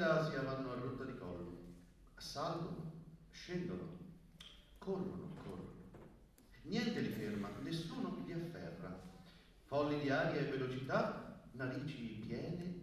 d'Asia vanno a rotta di collo, salgono, scendono, corrono. Niente li ferma, nessuno li afferra. Folli di aria e velocità, narici piene